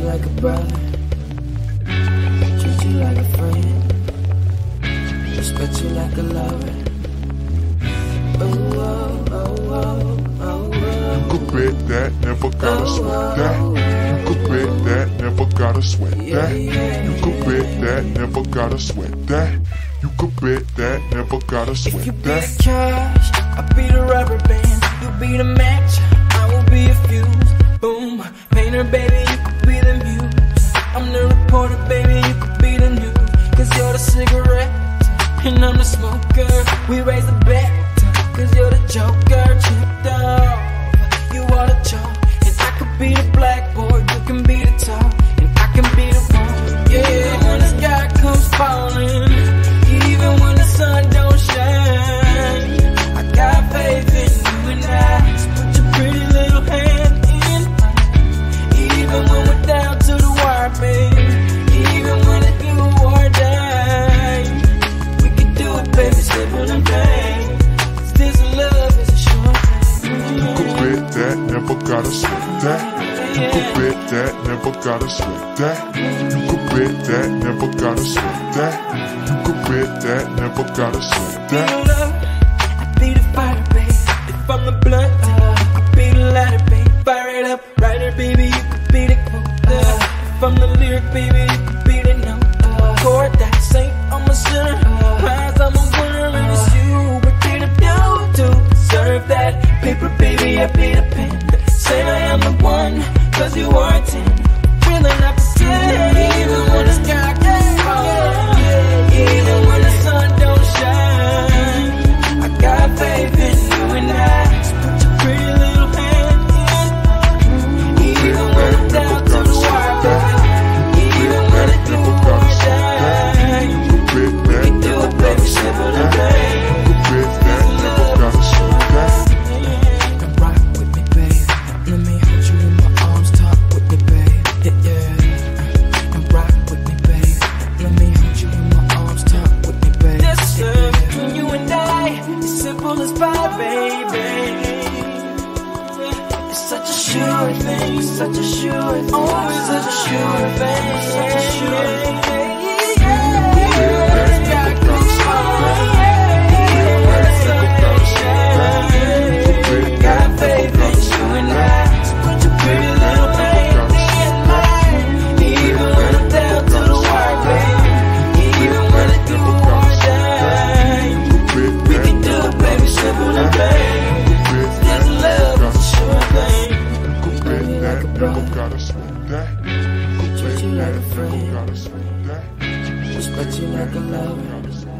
like a brother, treat you like a friend, respect you like a lover. Oh, oh, oh, oh, oh, oh. You could bet that, never gotta sweat that. You could bet that, never gotta sweat that. You could bet that, never gotta sweat that. You could bet that, never gotta sweat that. If you be the cash, I'll be the rubber band. You be the match, I will be a fuse. Boom, painter baby, you could be the muse. I'm the reporter baby, you could be the news. Cause you're the cigarette, and I'm the smoker. We raise the bet, cause you're the joker. Chipped off, you are the chalk. And I could be the blackboard, you can be the top. And I can be the one, yeah, when the sky comes falling, even when the sun don't shine, I got faith in you and I. So put your pretty little hand in mine. Even when we're down to the wire, baby, even when it's do or die, we can do it, baby, simple and plain. This love is a short thing. You could bet that, never gotta sweat that. You could bet that, never gotta sweat that. You could bet that, never gotta sweat that. You could bet that, never gotta sweat that. I be the fire, baby. If I'm the blunt, you could be the lighter, baby. Fire it up, writer, baby, you could be the quote. If I'm the lyric, baby, you could be the note. Chord that saint, I'm a sinner. Prize, I'm a winner, and it's you. What did I do to deserve that? Paper, baby, I be the pen. Say I am the one, cause you are a 10. Feeling up to 10, even when the sky gets falling, even when the sun don't shine, I got faith in you and I. So put your pretty little hand in, even when I'm down to the wire, baby, even when it do or die, we can do it, baby, simple and plain. Bet that, never gotta sweat that. Come rock with me, babe. Let me hold you in my arms, talk with me, babe. Yeah, yeah. Come rock with me, babe. Let me hold you in my arms, talk with me, babe. This love between you and I is simple as pie, baby. It's such a sure thing, it's such a sure thing, oh, it's such a sure thing, such a sure thing. Never gotta sweat that. Treat you like a friend, Gotta sweat that. respect you like a lover.